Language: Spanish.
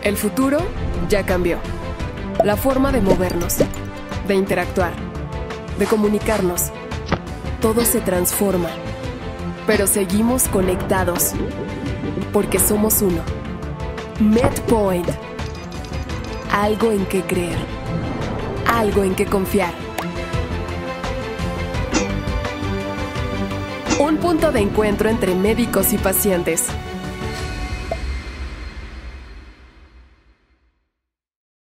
El futuro ya cambió. La forma de movernos, de interactuar, de comunicarnos, todo se transforma. Pero seguimos conectados, porque somos uno. MedPoint. Algo en que creer. Algo en que confiar. Un punto de encuentro entre médicos y pacientes.